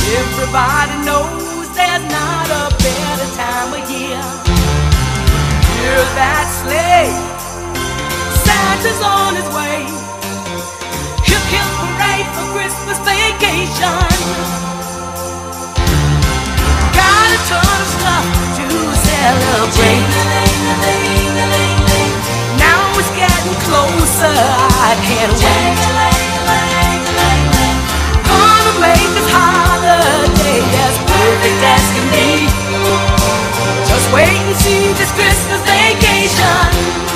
Everybody knows there's not a better time of year. Hear that sleigh, Santa's on his way. Hip hip hooray for Christmas vacation. Got a ton of stuff to celebrate. Now it's getting closer, I can't wait. Gonna make this holiday as perfect as can be. Just wait and see this Christmas vacation.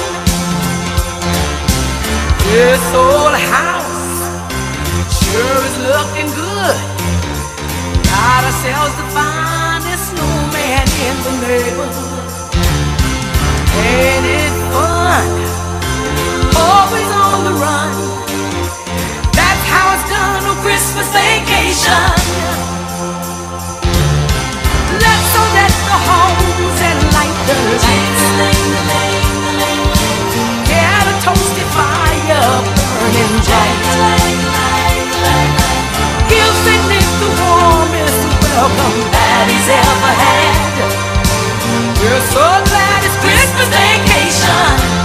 This old house sure is looking good. Got ourselves the finest snowman in the neighborhood. Ain't it fun? Always on the run. That's how it's done on Christmas vacation. Let's all let the homes and light the lights. Get a toasty fire burning bright. Give St. Nick the warmest welcome that he's ever had. We're so glad it's Christmas vacation.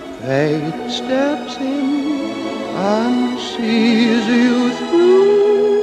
Fate steps in and sees you through.